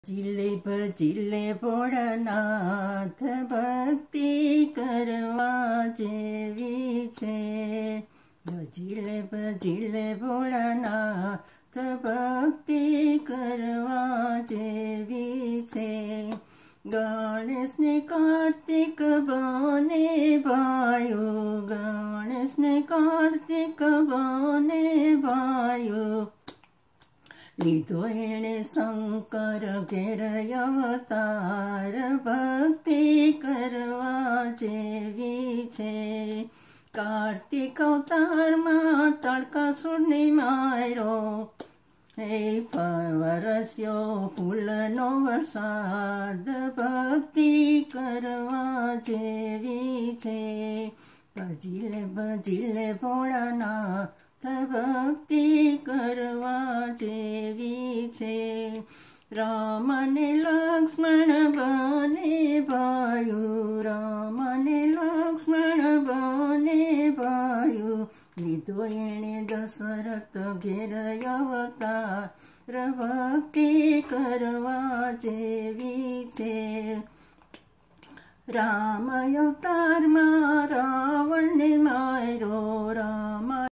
ભજીલે ભોળાનાથ ભક્તિ કરવા જેવી છે। ભજીલે ભોળાનાથ ભક્તિ કરવા જેવી છે। ગણેશ ને કાર્તિક બને ભાઈઓ, ગણેશ ને કાર્તિક બને ભાઈઓ। લીધો એણે શંકર ઘેર અવતાર, ભક્તિ કરવા જેવી છે। કાર્તિક અવતારમાં તડકાસુરને માર્યો, હે વરસ્યો ફૂલનો વરસાદ, ભક્તિ કરવા જેવી છે। ભજીલે ભોળાનાથ ભક્તિ કરવા જેવી છે। રામ ને લક્ષ્મણ બને ભાઈઓ, રામ ને લક્ષ્મણ બને ભાઈઓ। લીધો એણે દશરથ ઘેર અવતાર, ભક્તિ કરવા જેવી છે। રામ અવતારમાં રાવણને માર્યો, રામ